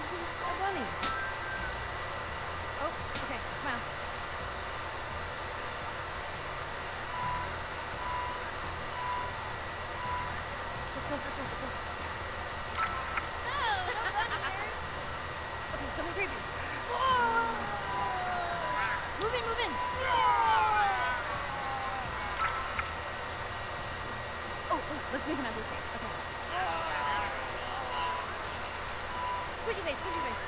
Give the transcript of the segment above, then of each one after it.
He's a bunny. Oh, okay, smile. Get closer, closer, closer. No, no bunny ears. Okay, something creepy. Whoa! Move in, move in. Oh, let's make an ugly face. Okay. Squishy face, squishy face.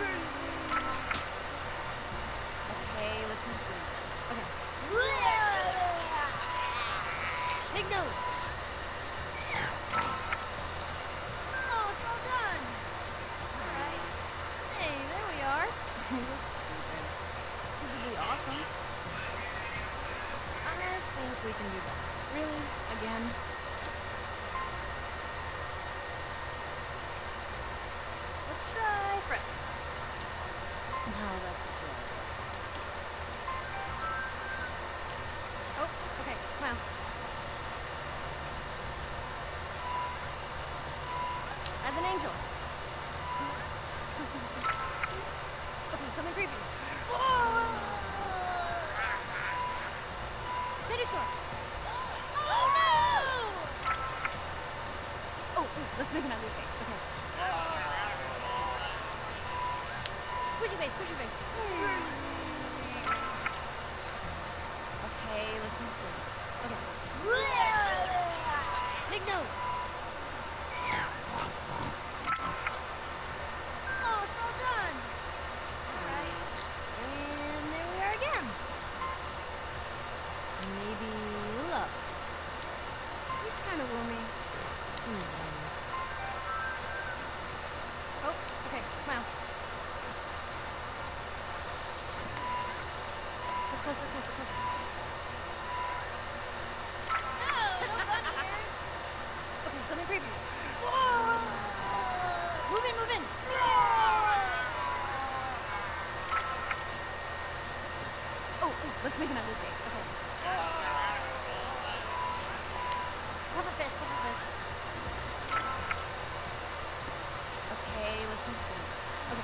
Okay, let's move through. Okay. Big nose. Oh, it's all done. All right. Hey, there we are. That's stupid. Stupidly awesome. I think we can do better. Really? Again? Let's try friends. Wow, that's adorable. Oh, okay, smile. As an angel. Okay, something creepy. Whoa! Dinosaur. Oh no! Oh, let's make an ugly face. Okay. Squishy face, squishy face. Okay, let's move through. Okay. Big nose. Oh, it's all done. All right. And there we are again. Maybe love. You're trying to woo me. Anyways. Oh, okay, smile. Get closer, closer, closer. No, no bunny ears. Okay, something creepy. Whoa! Move in, move in. Oh, let's make an ugly face. Okay. Puffer fish, puffer fish. Okay, let's move through. Okay.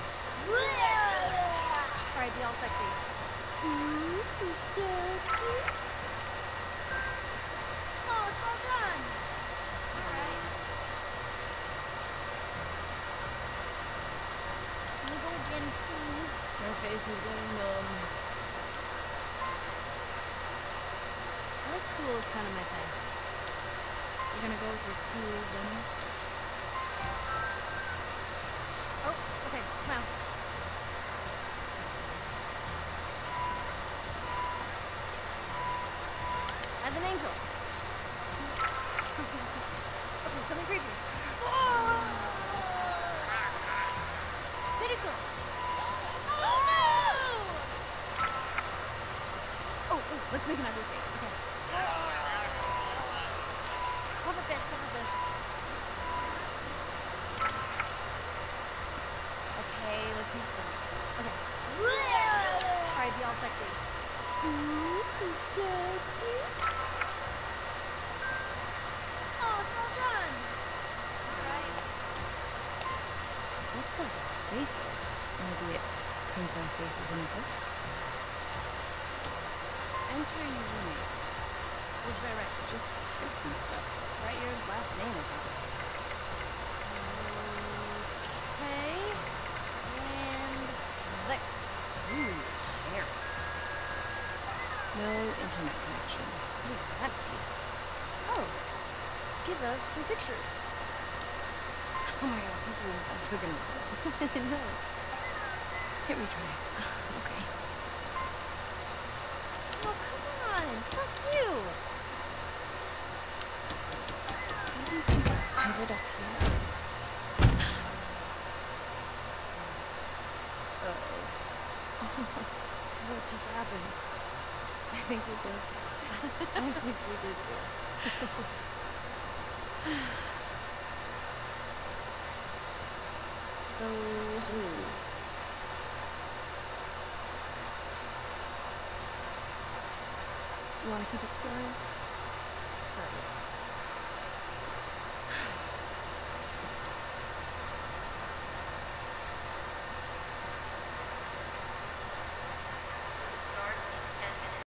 All right, be all sexy. Ooh, so sexy. Oh, it's all done. All right. Can you go again, please? My face is getting numb. I like cool is kind of my thing. You're gonna go with your cool bunny? Oh, okay, smile. As an angel. Okay, something creepy. Whoa! Dinosaur. Oh no! Oh, let's make an ugly face. Okay. Puffer fish, puffer fish. Okay, let's move through. Okay. All right, be all sexy. Ooh, so sexy. Oh, it's all done. All right. What's a Facebook? Maybe it prints our faces in a book? Enter username. What should I write? Just tips and stuff. Write your last name or something. Okay. And there. Ooh, cherry. No internet connection. What does that mean? Oh, give us some pictures. Oh my god, I think he was actually gonna No. hit retry. Okay. Oh, come on. Fuck you. Maybe if you pivot up here. What just happened? I think we did. I think we did too. So, You want to keep exploring?